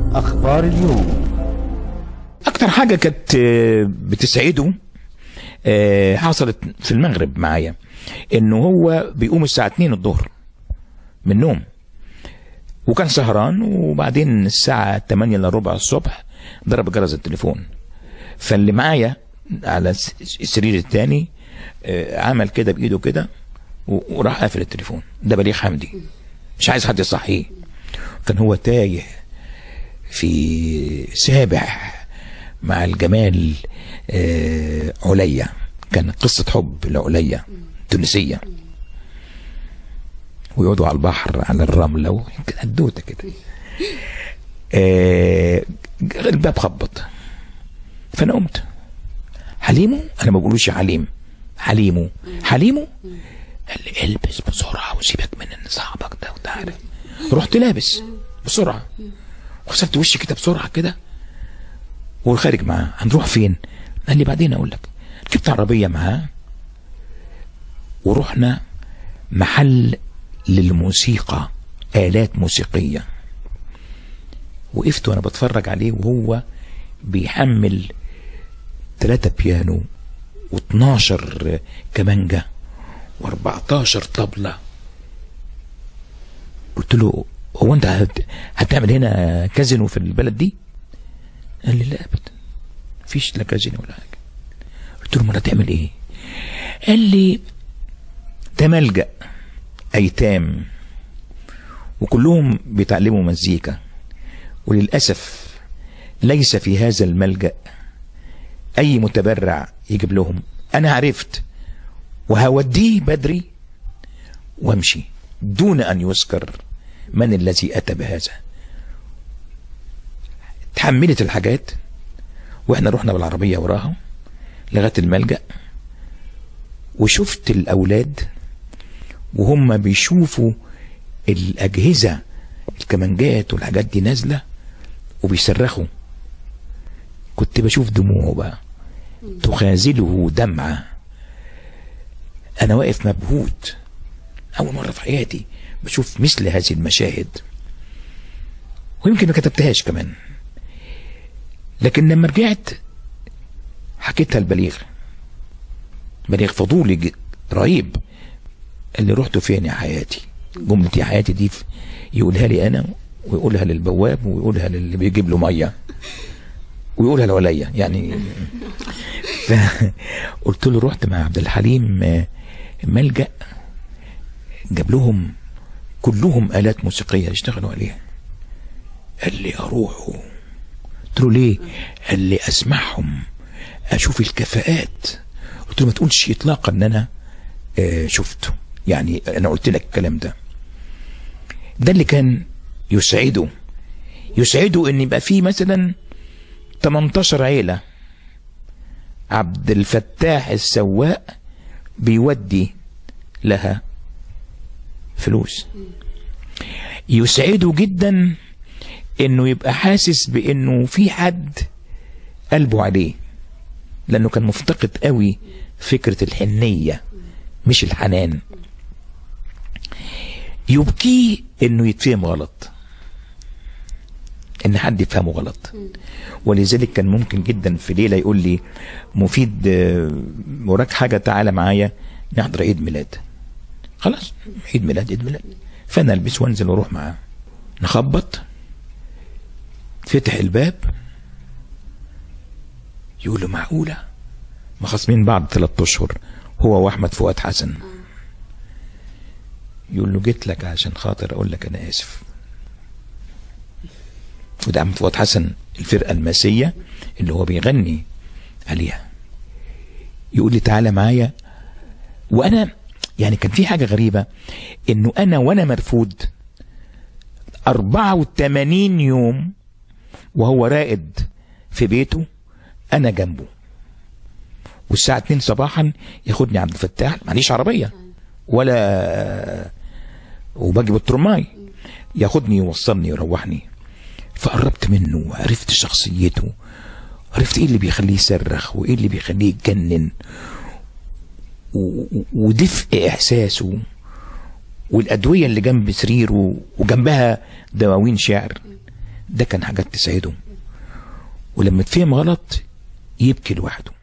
أخبار اليوم. أكتر حاجة كانت بتسعده حصلت في المغرب معايا، إنه هو بيقوم الساعة 2 الظهر من النوم، وكان سهران، وبعدين الساعة 8 إلا ربع الصبح ضرب جرس التليفون. فاللي معايا على السرير الثاني عمل كده بإيده كده وراح قافل التليفون. ده بليغ حمدي، مش عايز حد يصحيه. كان هو تايه في سابح مع الجمال عليا. كانت قصة حب لعليا تونسية، ويقعدوا على البحر على الرملة وحدوته كده. الباب خبط، فأنا قمت. حليمو؟ أنا ما بقولوش يا حليم، حليمو. حليمو قال لي البس بسرعة وسيبك من صاحبك ده وتعالى. رحت لابس بسرعة وغسلت وشي كده بسرعة كده وخارج معاه. هنروح فين؟ قال لي بعدين أقول لك. جبت عربية معاه ورحنا محل للموسيقى، آلات موسيقية. وقفت وأنا بتفرج عليه وهو بيحمل 3 بيانو و12 كمانجة و14 طبلة. قلت له هو أنت هتعمل هنا كازينو في البلد دي؟ قال لي لا أبدا، مفيش لا كازينو ولا حاجة. قلت له ما هتعمل إيه؟ قال لي ده ملجأ أيتام وكلهم بيتعلموا مزيكا، وللأسف ليس في هذا الملجأ أي متبرع يجيب لهم. أنا عرفت وهوديه بدري وامشي دون أن يذكر من الذي أتى بهذا. تحملت الحاجات وإحنا رحنا بالعربية وراها لغاية الملجأ، وشفت الأولاد وهم بيشوفوا الأجهزة الكمانجات والحاجات دي نازلة وبيصرخوا. كنت بشوف دموعه بقى تخازله دمعة. أنا واقف مبهوت، أول مرة في حياتي بشوف مثل هذه المشاهد، ويمكن ما كتبتهاش كمان. لكن لما رجعت حكيتها لبليغ. بليغ فضولي رهيب. اللي رحتوا فين يا حياتي؟ جملة يا حياتي دي يقولها لي أنا، ويقولها للبواب، ويقولها للي بيجيب له مية، ويقولها لعليا يعني. قلت له رحت مع عبد الحليم ملجأ جاب لهم كلهم آلات موسيقية يشتغلوا عليها. قال لي أروحوا. قلت له ليه؟ قال لي أسمعهم، أشوف الكفاءات. قلت له ما تقولش إطلاقا أن أنا شفته، يعني أنا قلت لك الكلام ده. ده اللي كان يسعده أن يبقى فيه مثلا 18 عيلة عبد الفتاح السواق بيودي لها فلوس. يسعده جدا انه يبقى حاسس بانه في حد قلبه عليه، لانه كان مفتقد قوي فكرة الحنية مش الحنان. يبكيه انه يتفهم غلط، ان حد يفهمه غلط. ولذلك كان ممكن جدا في ليلة يقول لي مفيد وراك حاجة تعالى معايا نحضر عيد ميلاد. خلاص عيد ميلاد. فانا البس وانزل واروح معاه. نخبط، فتح الباب، يقول له معقولة؟ مخاصمين بعض 3 أشهر هو واحمد فؤاد حسن. يقول له جيت لك عشان خاطر اقول لك انا اسف. وده احمد فؤاد حسن الفرقة الماسية اللي هو بيغني عليها. يقول لي تعالى معايا. وانا يعني كان في حاجة غريبة، انه انا وانا مرفوض 84 يوم وهو راقد في بيته انا جنبه، والساعة 2 صباحا ياخدني عبد الفتاح، معليش عربية ولا وباجي بالترماي، ياخدني يوصلني يروحني. فقربت منه وعرفت شخصيته، عرفت ايه اللي بيخليه يصرخ وايه اللي بيخليه يتجنن، ودفء احساسه، والادويه اللي جنب سريره وجنبها دواوين شعر ده كان حاجات تسعده، ولما تفهم غلط يبكي لوحده.